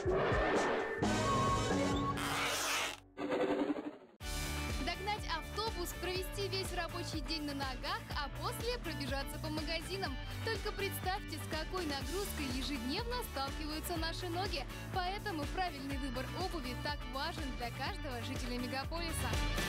Догнать автобус, провести весь рабочий день на ногах, а после пробежаться по магазинам. Только представьте, с какой нагрузкой ежедневно сталкиваются наши ноги. Поэтому правильный выбор обуви так важен для каждого жителя мегаполиса.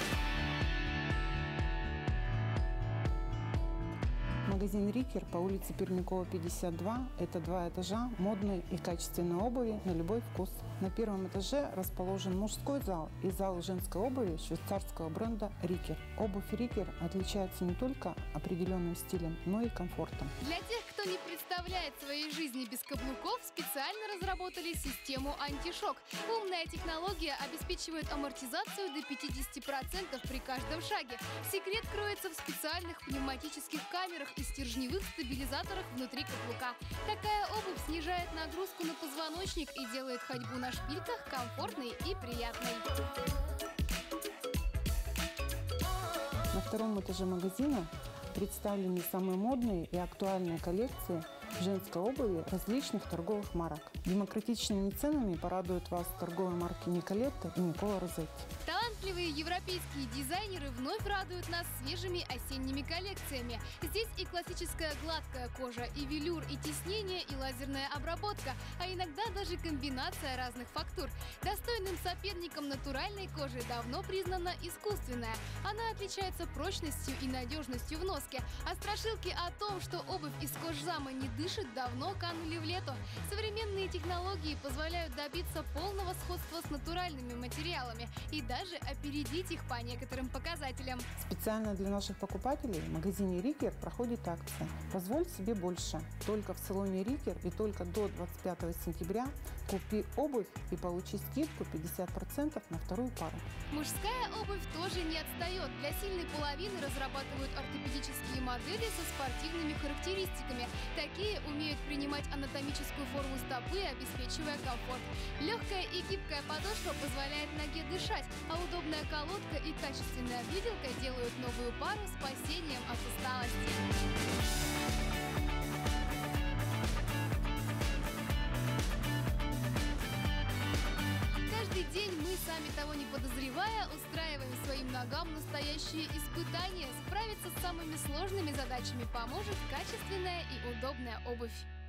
Магазин «Рикер» по улице Пермякова, 52. Это 2 этажа модной и качественной обуви на любой вкус. На первом этаже расположен мужской зал и зал женской обуви швейцарского бренда «Рикер». Обувь «Рикер» отличается не только определенным стилем, но и комфортом. Для тех, кто не представляет своей жизни без каблуков, специально разработали систему антишок. Умная технология обеспечивает амортизацию до 50% при каждом шаге. Секрет кроется в специальных пневматических камерах и стержневых стабилизаторах внутри каблука. Такая обувь снижает нагрузку на позвоночник и делает ходьбу на шпильках комфортной и приятной. На втором этаже магазина представлены самые модные и актуальные коллекции женской обуви различных торговых марок. Демократичными ценами порадуют вас торговые марки Николетта и Никола Розетти. Талантливые европейские дизайнеры вновь радуют нас свежими осенними коллекциями. Здесь и классическая гладкая кожа, и велюр, и тиснение, и лазерная обработка, а иногда даже комбинация разных фактур. Достойным соперником натуральной кожи давно признана искусственная. Она отличается прочностью и надежностью в носке. А страшилки о том, что обувь из кожзама не дышит, давно канули в лету. Современные технологии позволяют добиться полного сходства с натуральными материалами и даже опередить их по некоторым показателям. Специально для наших покупателей в магазине «Рикер» проходит акция «Позволь себе больше». Только в салоне «Рикер» и только до 25 сентября купи обувь и получи скидку 50% на вторую пару. Мужская обувь тоже не отстает. Для сильной половины разрабатывают ортопедические модели со спортивными характеристиками. Такие умеют принимать анатомическую форму стопы, обеспечивая комфорт. Легкая и гибкая подошва позволяет ноге дышать, а удобная колодка и качественная выделка делают новую пару спасением от усталости. Каждый день мы, сами того не подозревая, устраиваем своим ногам настоящие испытания. Справиться с самыми сложными задачами поможет качественная и удобная обувь.